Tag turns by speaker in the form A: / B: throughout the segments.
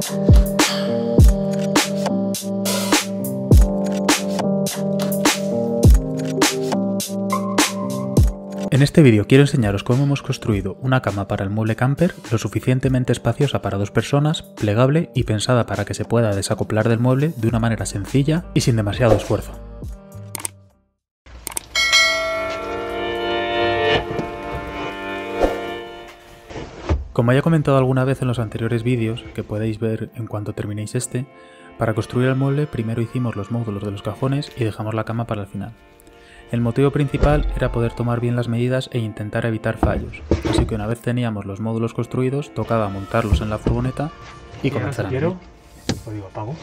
A: En este vídeo quiero enseñaros cómo hemos construido una cama para el mueble camper lo suficientemente espaciosa para 2 personas, plegable y pensada para que se pueda desacoplar del mueble de una manera sencilla y sin demasiado esfuerzo. Como ya he comentado alguna vez en los anteriores vídeos, que podéis ver en cuanto terminéis este, para construir el mueble primero hicimos los módulos de los cajones y dejamos la cama para el final. El motivo principal era poder tomar bien las medidas e intentar evitar fallos, así que una vez teníamos los módulos construidos, tocaba montarlos en la furgoneta y comenzar a medir.
B: Código pago.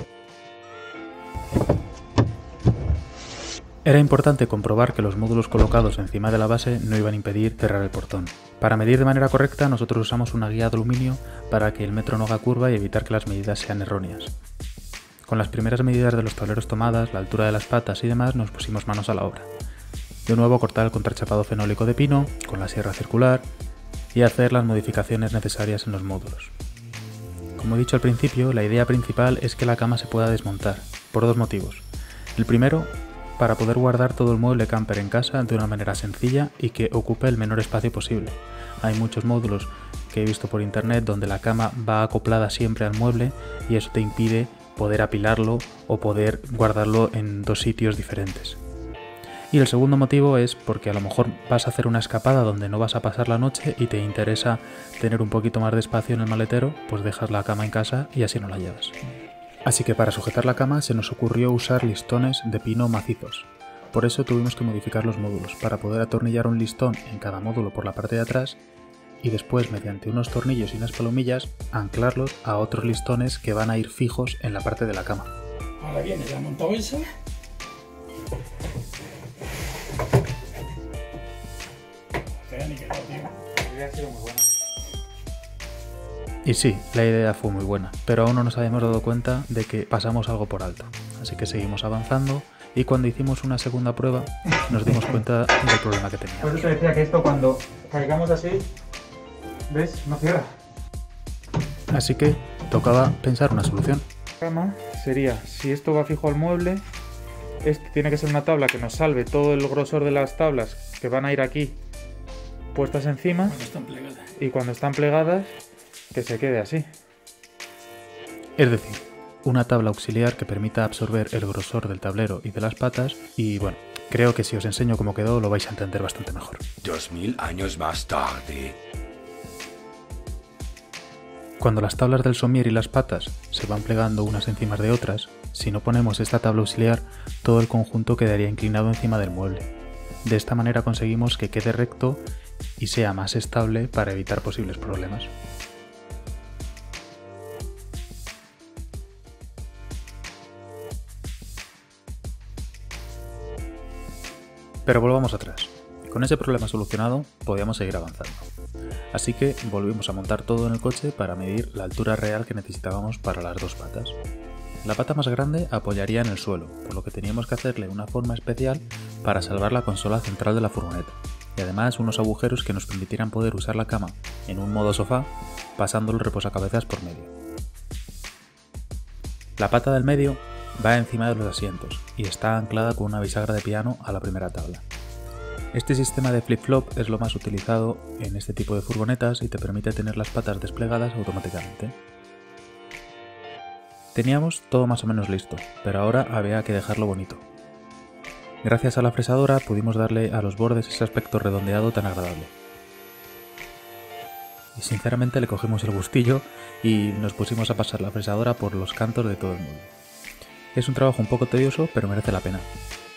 A: Era importante comprobar que los módulos colocados encima de la base no iban a impedir cerrar el portón. Para medir de manera correcta, nosotros usamos una guía de aluminio para que el metro no haga curva y evitar que las medidas sean erróneas. Con las primeras medidas de los tableros tomadas, la altura de las patas y demás, nos pusimos manos a la obra. De nuevo cortar el contrachapado fenólico de pino con la sierra circular y hacer las modificaciones necesarias en los módulos. Como he dicho al principio, la idea principal es que la cama se pueda desmontar, por 2 motivos. El primero, para poder guardar todo el mueble camper en casa de una manera sencilla y que ocupe el menor espacio posible. Hay muchos módulos que he visto por internet donde la cama va acoplada siempre al mueble y eso te impide poder apilarlo o poder guardarlo en 2 sitios diferentes. Y el segundo motivo es porque a lo mejor vas a hacer una escapada donde no vas a pasar la noche y te interesa tener un poquito más de espacio en el maletero, pues dejas la cama en casa y así no la llevas. Así que para sujetar la cama se nos ocurrió usar listones de pino macizos. Por eso tuvimos que modificar los módulos, para poder atornillar un listón en cada módulo por la parte de atrás y después, mediante unos tornillos y unas palomillas, anclarlos a otros listones que van a ir fijos en la parte de la cama.
B: Ahora viene la montabolsa.
A: Y sí, la idea fue muy buena, pero aún no nos habíamos dado cuenta de que pasamos algo por alto. Así que seguimos avanzando y cuando hicimos una segunda prueba nos dimos cuenta del problema que teníamos.
B: Por eso te decía que esto cuando caigamos así, ¿ves? No cierra.
A: Así que tocaba pensar una solución.
B: La cama sería, si esto va fijo al mueble, este tiene que ser una tabla que nos salve todo el grosor de las tablas que van a ir aquí puestas encima y cuando están plegadas que se quede así.
A: Es decir, una tabla auxiliar que permita absorber el grosor del tablero y de las patas y bueno, creo que si os enseño cómo quedó lo vais a entender bastante mejor.
C: 2000 años más tarde.
A: Cuando las tablas del somier y las patas se van plegando unas encima de otras, si no ponemos esta tabla auxiliar, todo el conjunto quedaría inclinado encima del mueble. De esta manera conseguimos que quede recto y sea más estable para evitar posibles problemas. Pero volvamos atrás. Con ese problema solucionado, podíamos seguir avanzando. Así que volvimos a montar todo en el coche para medir la altura real que necesitábamos para las 2 patas. La pata más grande apoyaría en el suelo, por lo que teníamos que hacerle una forma especial para salvar la consola central de la furgoneta, y además unos agujeros que nos permitieran poder usar la cama en un modo sofá, pasando el reposacabezas por medio. La pata del medio va encima de los asientos y está anclada con una bisagra de piano a la primera tabla. Este sistema de flip-flop es lo más utilizado en este tipo de furgonetas y te permite tener las patas desplegadas automáticamente. Teníamos todo más o menos listo, pero ahora había que dejarlo bonito. Gracias a la fresadora pudimos darle a los bordes ese aspecto redondeado tan agradable. Y sinceramente le cogimos el gustillo y nos pusimos a pasar la fresadora por los cantos de todo el mundo. Es un trabajo un poco tedioso, pero merece la pena.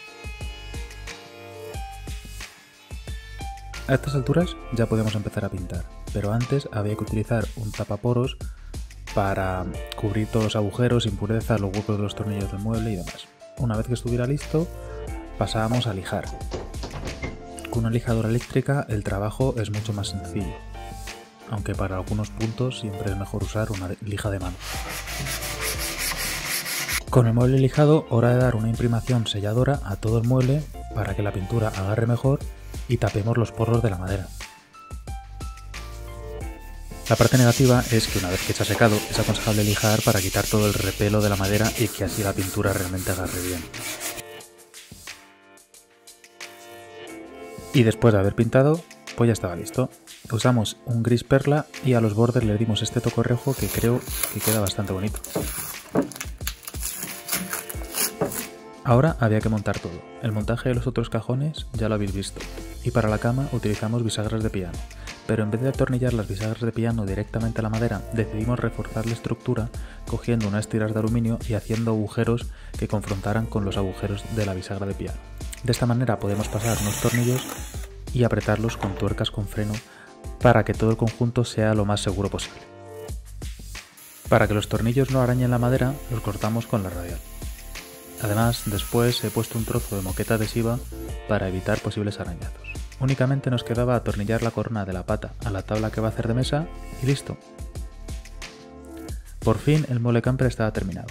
A: A estas alturas ya podemos empezar a pintar, pero antes había que utilizar un tapaporos para cubrir todos los agujeros, impurezas, los huecos de los tornillos del mueble y demás. Una vez que estuviera listo, pasábamos a lijar. Con una lijadora eléctrica el trabajo es mucho más sencillo, aunque para algunos puntos siempre es mejor usar una lija de mano. Con el mueble lijado, hora de dar una imprimación selladora a todo el mueble para que la pintura agarre mejor y tapemos los poros de la madera. La parte negativa es que una vez que se ha secado es aconsejable lijar para quitar todo el repelo de la madera y que así la pintura realmente agarre bien. Y después de haber pintado, pues ya estaba listo. Usamos un gris perla y a los bordes le dimos este toque rojo que creo que queda bastante bonito. Ahora había que montar todo. El montaje de los otros cajones ya lo habéis visto. Y para la cama utilizamos bisagras de piano. Pero en vez de atornillar las bisagras de piano directamente a la madera, decidimos reforzar la estructura cogiendo unas tiras de aluminio y haciendo agujeros que confrontaran con los agujeros de la bisagra de piano. De esta manera podemos pasar unos tornillos y apretarlos con tuercas con freno para que todo el conjunto sea lo más seguro posible. Para que los tornillos no arañen la madera, los cortamos con la radial. Además, después he puesto un trozo de moqueta adhesiva para evitar posibles arañazos. Únicamente nos quedaba atornillar la corona de la pata a la tabla que va a hacer de mesa y listo. Por fin el mueble camper estaba terminado.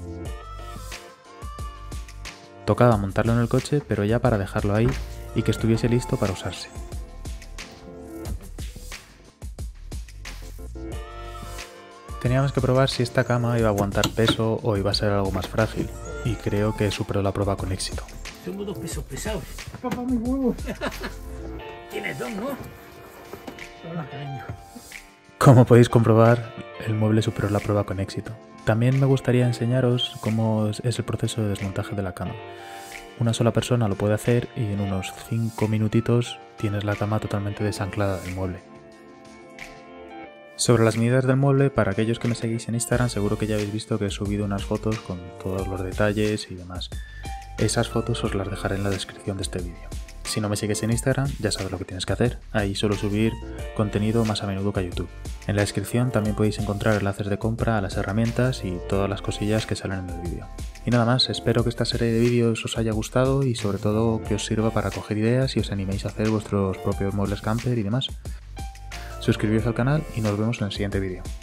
A: Tocaba montarlo en el coche, pero ya para dejarlo ahí y que estuviese listo para usarse. Teníamos que probar si esta cama iba a aguantar peso o iba a ser algo más frágil, y creo que superó la prueba con éxito.
D: Somos dos pesos pesados.
B: Papá, mi huevo.
D: Tienes dos, ¿no? Hola, cariño.
A: Como podéis comprobar, el mueble superó la prueba con éxito. También me gustaría enseñaros cómo es el proceso de desmontaje de la cama. Una sola persona lo puede hacer y en unos 5 minutitos tienes la cama totalmente desanclada del mueble. Sobre las medidas del mueble, para aquellos que me seguís en Instagram, seguro que ya habéis visto que he subido unas fotos con todos los detalles y demás. Esas fotos os las dejaré en la descripción de este vídeo. Si no me sigues en Instagram, ya sabes lo que tienes que hacer. Ahí suelo subir contenido más a menudo que a YouTube. En la descripción también podéis encontrar enlaces de compra a las herramientas y todas las cosillas que salen en el vídeo. Y nada más, espero que esta serie de vídeos os haya gustado y sobre todo que os sirva para coger ideas y os animéis a hacer vuestros propios muebles camper y demás. Suscribíos al canal y nos vemos en el siguiente vídeo.